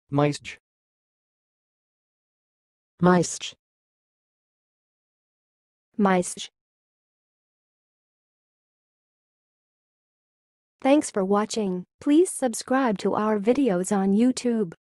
meisje, meisje, meisje. Thanks for watching. Please subscribe to our videos on YouTube.